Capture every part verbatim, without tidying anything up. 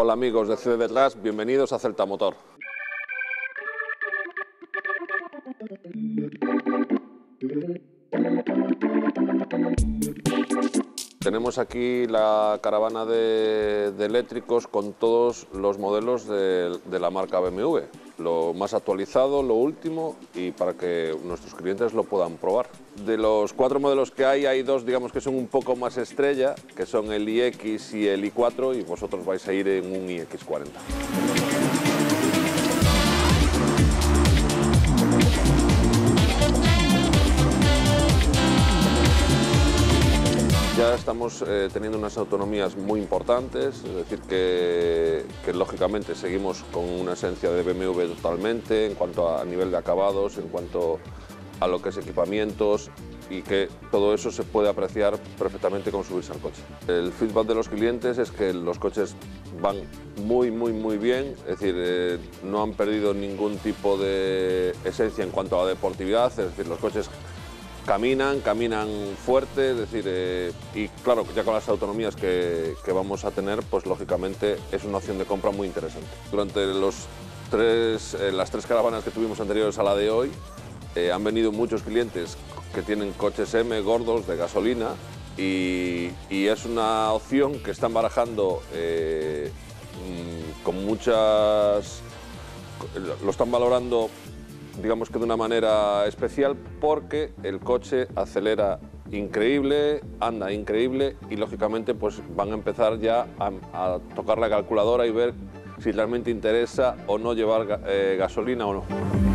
Hola amigos de C D Detrás, bienvenidos a Celta Motor. Tenemos aquí la caravana de, de eléctricos con todos los modelos de, de la marca B M W, lo más actualizado, lo último, y para que nuestros clientes lo puedan probar. De los cuatro modelos que hay, hay dos, digamos, que son un poco más estrella, que son el i X y el i cuatro, y vosotros vais a ir en un i X cuarenta. Ya estamos eh, teniendo unas autonomías muy importantes, es decir, que, que lógicamente seguimos con una esencia de B M W totalmente en cuanto a nivel de acabados, en cuanto a lo que es equipamientos, y que todo eso se puede apreciar perfectamente con subirse al coche. El feedback de los clientes es que los coches van muy, muy, muy bien, es decir, eh, no han perdido ningún tipo de esencia en cuanto a la deportividad, es decir, los coches Caminan, caminan fuerte, es decir, eh, y claro, ya con las autonomías que, que vamos a tener, pues lógicamente es una opción de compra muy interesante. Durante los tres, eh, las tres caravanas que tuvimos anteriores a la de hoy, eh, han venido muchos clientes que tienen coches M gordos de gasolina y, y es una opción que están barajando eh, con muchas... lo están valorando, digamos que de una manera especial, porque el coche acelera increíble, anda increíble y lógicamente pues van a empezar ya a, a tocar la calculadora y ver si realmente interesa o no llevar eh, gasolina o no.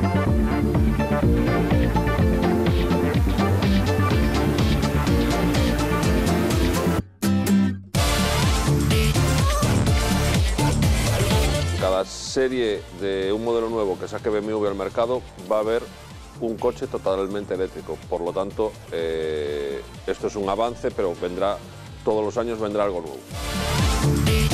Cada serie de un modelo nuevo que saque B M W al mercado va a haber un coche totalmente eléctrico. Por lo tanto, eh, esto es un avance, pero vendrá, todos los años vendrá algo nuevo.